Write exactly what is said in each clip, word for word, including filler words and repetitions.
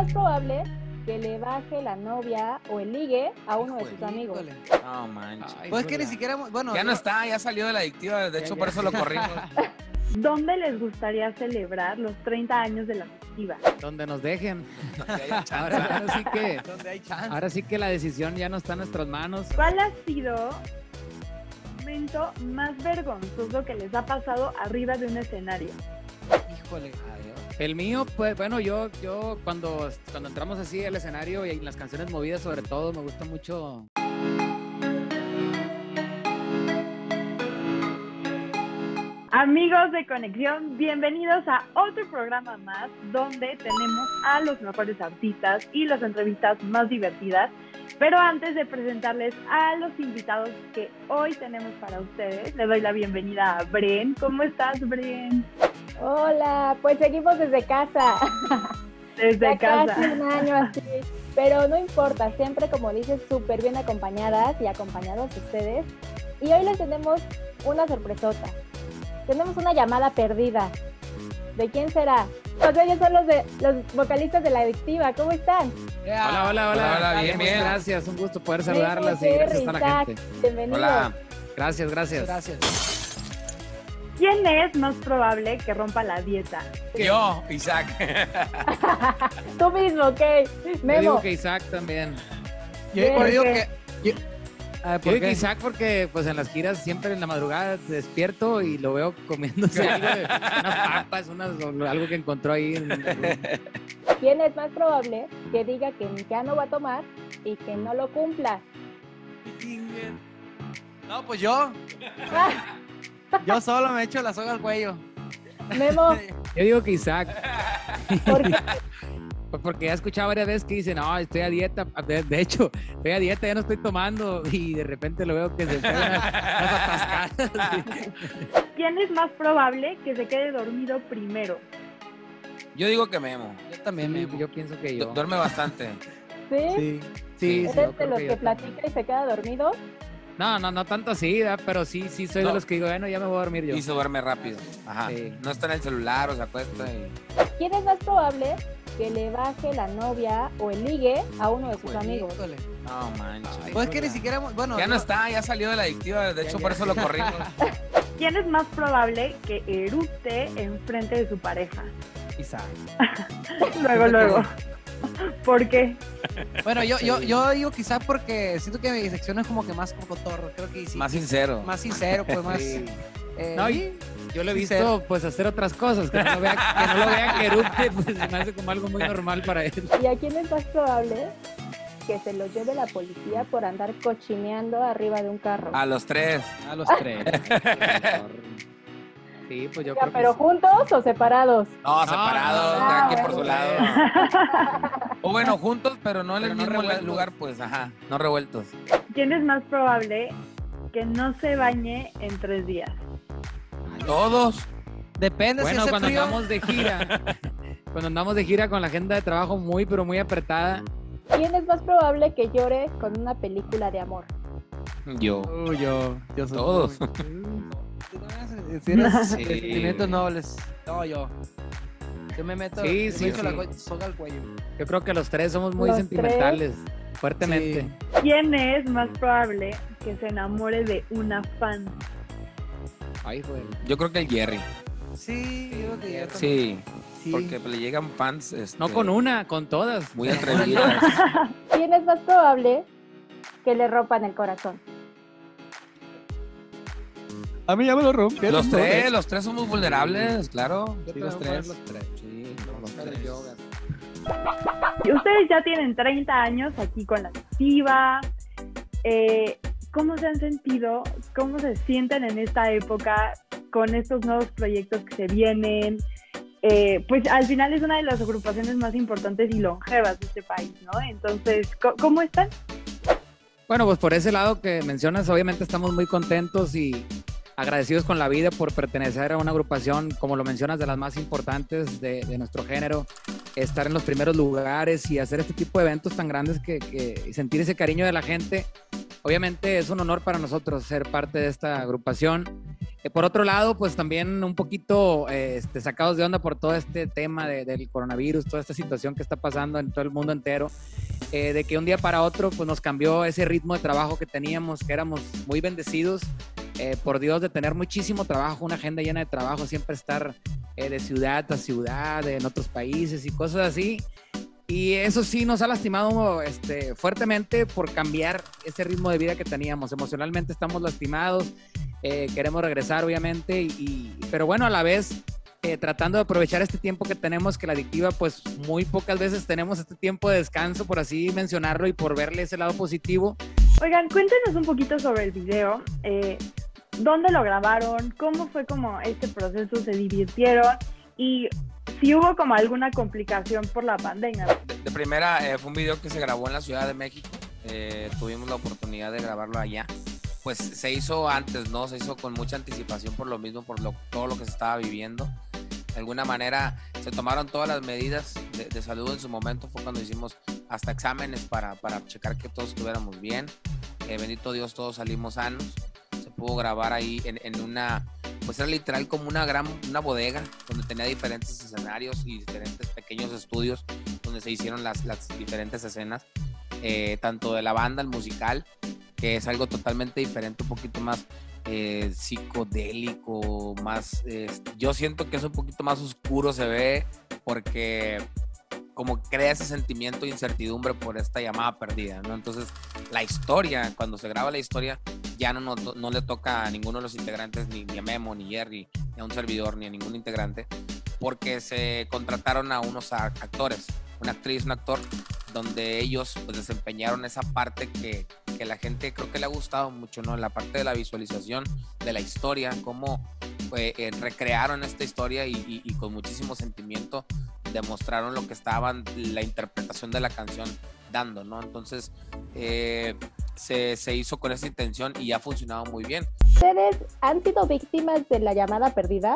más probable que le baje la novia o el ligue a uno de sus amigos? No manches. Ay, pues es que ni siquiera, bueno. Ya no está, ya salió de la adictiva, de hecho ya, por ya. eso lo corrimos. ¿Dónde les gustaría celebrar los treinta años de la adictiva? Donde nos dejen. Donde haya chance. Ahora, ahora sí que, Donde hay chance. ahora sí que la decisión ya no está en nuestras manos. ¿Cuál ha sido el momento más vergonzoso que les ha pasado arriba de un escenario? Híjole. El mío, pues bueno, yo, yo cuando, cuando entramos así al escenario y en las canciones movidas sobre todo, me gusta mucho. Amigos de Conexión, bienvenidos a otro programa más donde tenemos a los mejores artistas y las entrevistas más divertidas. Pero antes de presentarles a los invitados que hoy tenemos para ustedes, le doy la bienvenida a Bren. ¿Cómo estás, Bren? Hola, pues seguimos desde casa. Desde ya casa. Casi un año así. Pero no importa, siempre, como dices, súper bien acompañadas y acompañados ustedes. Y hoy les tenemos una sorpresota. Tenemos una llamada perdida. ¿De quién será? Pues ellos son los, de, los vocalistas de La Adictiva. ¿Cómo están? Yeah. Hola, hola, hola. Hola, hola, bien, Muchas bien. Gracias, un gusto poder Memo, saludarlas y Jerry, gracias a la Isaac, gente. bienvenidos. Hola. Gracias, gracias. Gracias. ¿Quién es más probable que rompa la dieta? Yo, Isaac. Tú mismo, ok. Yo Memo. digo que Isaac también. Yo, Bien, yo digo ¿por que. Yo, a ver, Yo ¿por digo que qué? Isaac porque pues en las giras siempre en la madrugada despierto y lo veo comiéndose algo de- unas papas, unas, o algo que encontró ahí. En, en- ¿Quién es más probable que diga que ya no va a tomar y que no lo cumpla? No, pues yo. Yo solo me echo la soga al cuello. Memo, Yo digo que Isaac. ¿por qué? Pues porque ya he escuchado varias veces que dice, no, estoy a dieta. De, de hecho, estoy a dieta, ya no estoy tomando. Y de repente lo veo que se pega unas, unas atascadas. ¿Quién es más probable que se quede dormido primero? Yo digo que Memo. Yo también me. Sí, yo pienso que Du- yo. Duerme bastante. ¿Sí? Sí. Sí, ¿Eres sí, yo de creo los que que yo también. platica y se queda dormido? No, no, no tanto así, ¿verdad? Pero sí, sí soy No. de los que digo, bueno, ya me voy a dormir yo. Y se duerme rápido. Ajá. Sí. No está en el celular o se acuesta y... ¿Quién es más probable que le baje la novia o el ligue a uno de sus Híjole, amigos? Híjole. No manches. Pues es que ni siquiera. Bueno, Ya no está, ya salió de la adictiva, de hecho por eso lo corrimos. ¿Quién es más probable que eructe enfrente de su pareja? Isaac. Luego, luego. ¿Por qué? Bueno, yo, yo, yo digo quizás porque siento que mi sección es como que más como cotorro. Creo que sí. Más sincero. Más sincero, pues más. Sí. eh, No, y yo lo he visto sincero. pues hacer otras cosas, que no lo vea que, no lo vea que eructe, pues se me hace como algo muy normal para él. ¿Y a quién es más probable que se lo lleve la policía por andar cochineando arriba de un carro? A los tres. A los tres. Sí, pues yo Ya, creo que ¿pero sí. juntos o separados? No, separados, no, cada no, quien por su bueno. lado. O bueno, juntos, pero no en Pero el no mismo revueltos. lugar, pues, ajá, no revueltos. ¿Quién es más probable que no se bañe en tres días? Todos. Depende Bueno, si hace cuando frío. andamos de gira, cuando andamos de gira con la agenda de trabajo muy, pero muy apretada. ¿Quién es más probable que llore con una película de amor? Yo. Uy, yo. Yo soy Todos. Si eres Sí. de sentimientos nobles. No, yo. Yo me meto. Sí, me sí, echo la sí. co- soga al cuello. Yo creo que los tres somos muy Los sentimentales, fuertemente. ¿Quién es más probable que se enamore de una fan? Ay, güey. Yo creo que el Jerry. Sí, yo creo que yo también. Sí, Sí. porque le llegan fans este, No con una, con todas. muy atrevidas. ¿Quién es más probable que le rompan el corazón? A mí ya me lo rompí. Los tres, los tres somos vulnerables, claro. Yo Sí, te los voy a poner tres. los tres. Sí, los Hacer tres. yoga. Y ustedes ya tienen treinta años aquí con La Adictiva. Eh, ¿Cómo se han sentido? ¿Cómo se sienten en esta época con estos nuevos proyectos que se vienen? Eh, pues al final es una de las agrupaciones más importantes y longevas de este país, ¿no? Entonces, ¿co- ¿cómo están? Bueno, pues por ese lado que mencionas, obviamente estamos muy contentos y agradecidos con la vida por pertenecer a una agrupación, como lo mencionas, de las más importantes de, de nuestro género, estar en los primeros lugares y hacer este tipo de eventos tan grandes que, que y sentir ese cariño de la gente. Obviamente es un honor para nosotros ser parte de esta agrupación Eh, por otro lado, pues también un poquito eh, este, sacados de onda por todo este tema de, del coronavirus, toda esta situación que está pasando en todo el mundo entero, eh, de que un día para otro pues nos cambió ese ritmo de trabajo que teníamos, que éramos muy bendecidos, eh, por Dios, de tener muchísimo trabajo, una agenda llena de trabajo, siempre estar eh, de ciudad a ciudad, en otros países y cosas así. Y eso sí nos ha lastimado este, fuertemente por cambiar ese ritmo de vida que teníamos. Emocionalmente estamos lastimados, eh, queremos regresar obviamente, y, y, pero bueno, a la vez eh, tratando de aprovechar este tiempo que tenemos, que la adictiva pues muy pocas veces tenemos este tiempo de descanso, por así mencionarlo, y por verle ese lado positivo. Oigan, cuéntenos un poquito sobre el video. Eh, ¿Dónde lo grabaron? ¿Cómo fue como este proceso? ¿Se divirtieron? Y si hubo como alguna complicación por la pandemia. De, de primera, eh, fue un video que se grabó en la Ciudad de México. Eh, tuvimos la oportunidad de grabarlo allá. Pues se hizo antes, ¿no? Se hizo con mucha anticipación por lo mismo, por lo, todo lo que se estaba viviendo. De alguna manera se tomaron todas las medidas de, de salud en su momento. Fue cuando hicimos hasta exámenes para, para checar que todos estuviéramos bien. Eh, bendito Dios, todos salimos sanos. Se pudo grabar ahí en, en una, pues era literal como una gran, una bodega donde tenía diferentes escenarios y diferentes pequeños estudios donde se hicieron las, las diferentes escenas, eh, tanto de la banda, el musical, que es algo totalmente diferente, un poquito más eh, psicodélico, más, eh, yo siento que es un poquito más oscuro, se ve, porque como crea ese sentimiento de incertidumbre por esta llamada perdida, ¿no? Entonces, la historia, cuando se graba la historia, ya no, no, no le toca a ninguno de los integrantes, ni, ni a Memo, ni Jerry, ni a un servidor, ni a ningún integrante, porque se contrataron a unos actores, una actriz, un actor, donde ellos pues desempeñaron esa parte que, que la gente creo que le ha gustado mucho, ¿no? La parte de la visualización de la historia, cómo eh, eh, recrearon esta historia y, y, y con muchísimo sentimiento demostraron lo que estaban, la interpretación de la canción dando, ¿no? Entonces eh, se, se hizo con esa intención y ha funcionado muy bien. ¿Ustedes han sido víctimas de la llamada perdida?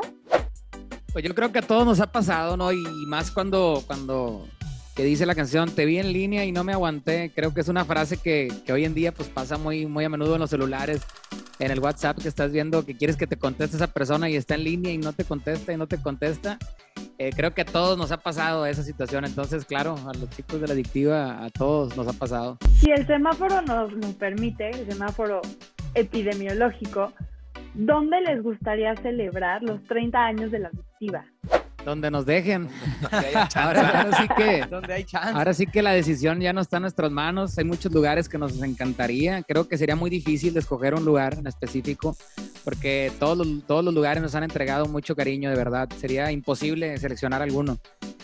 Pues yo creo que a todos nos ha pasado, ¿no? Y más cuando, cuando que dice la canción, te vi en línea y no me aguanté. Creo que es una frase que, que hoy en día pues pasa muy, muy a menudo en los celulares, en el WhatsApp, que estás viendo que quieres que te conteste esa persona y está en línea y no te contesta y no te contesta. Eh, creo que a todos nos ha pasado esa situación. Entonces, claro, a los chicos de la adictiva, a todos nos ha pasado. Si el semáforo nos, nos permite, el semáforo epidemiológico, ¿dónde les gustaría celebrar los treinta años de la adictiva? Donde nos dejen. Donde haya chance. Ahora, ahora sí que, Donde hay chance. ahora sí que la decisión ya no está en nuestras manos. Hay muchos lugares que nos encantaría. Creo que sería muy difícil de escoger un lugar en específico, porque todos los, todos los lugares nos han entregado mucho cariño, de verdad. Sería imposible seleccionar alguno.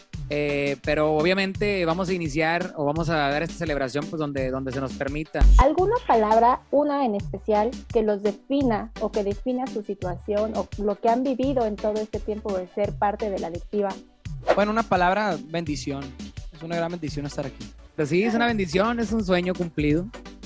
Eh, pero obviamente vamos a iniciar o vamos a dar esta celebración pues donde, donde se nos permita. ¿Alguna palabra, una en especial, que los defina o que defina su situación o lo que han vivido en todo este tiempo de ser parte de la adictiva? Bueno, una palabra, bendición. Es una gran bendición estar aquí. Pues sí, es una bendición, es un sueño cumplido.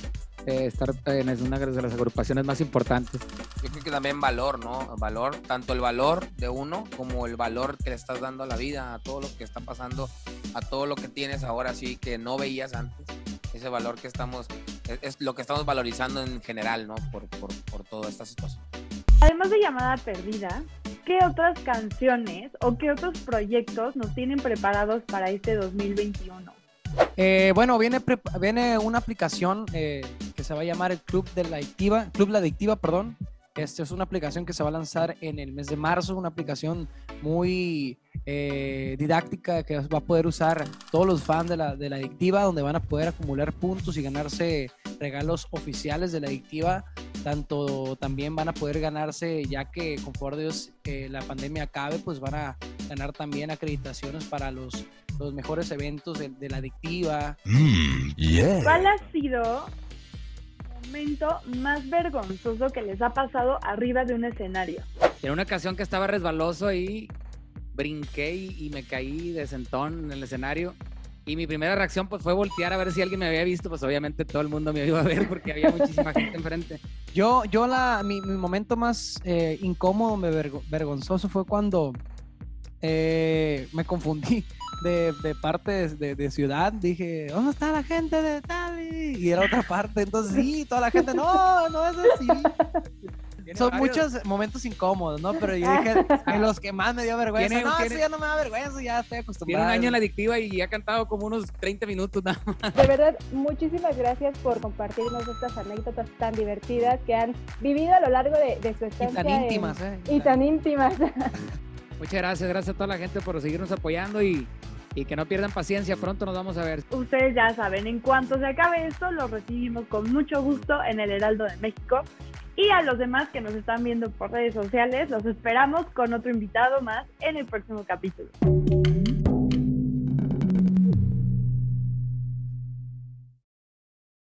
Eh, estar en una de las agrupaciones más importantes. Yo creo que también valor, ¿no? Valor, tanto el valor de uno como el valor que le estás dando a la vida, a todo lo que está pasando, a todo lo que tienes ahora sí que no veías antes. Ese valor que estamos, es, es lo que estamos valorizando en general, ¿no? Por, por, por toda esta situación. Además de Llamada Perdida, ¿qué otras canciones o qué otros proyectos nos tienen preparados para este dos mil veintiuno? Eh, bueno, viene, viene una aplicación eh, que se va a llamar el Club de la Adictiva, Club La Adictiva, perdón. Esta es una aplicación que se va a lanzar en el mes de marzo, una aplicación muy eh, didáctica que va a poder usar todos los fans de la, de la Adictiva, donde van a poder acumular puntos y ganarse regalos oficiales de la Adictiva. Tanto también van a poder ganarse, ya que conforme Dios eh, la pandemia acabe, pues van a ganar también acreditaciones para los, los mejores eventos de, de la Adictiva. Mm, yeah. ¿Cuál ha sido el momento más vergonzoso que les ha pasado arriba de un escenario? En una ocasión que estaba resbaloso y brinqué y, y me caí de sentón en el escenario. Y mi primera reacción pues fue voltear a ver si alguien me había visto. Pues obviamente todo el mundo me iba a ver porque había muchísima gente enfrente. Yo, yo la, mi, mi momento más eh, incómodo, me vergo, vergonzoso fue cuando eh, me confundí de, de parte de, de, de ciudad. Dije, ¿dónde está la gente de tal? Y era otra parte. Entonces sí, toda la gente, no, no es así. son varios. muchos momentos incómodos, ¿no? Pero yo dije, en los que más me dio vergüenza. Tiene- no, tiene- eso ya no me da vergüenza, ya estoy Tiene acostumbrado. un año en la adictiva y ha cantado como unos treinta minutos nada más. De verdad, muchísimas gracias por compartirnos estas anécdotas tan divertidas que han vivido a lo largo de, de su Y estancia. tan en- íntimas, ¿eh? Y tan íntimas. Muchas gracias, gracias a toda la gente por seguirnos apoyando y, y que no pierdan paciencia. Pronto nos vamos a ver. Ustedes ya saben, en cuanto se acabe esto, los recibimos con mucho gusto en el Heraldo de México. Y a los demás que nos están viendo por redes sociales, los esperamos con otro invitado más en el próximo capítulo.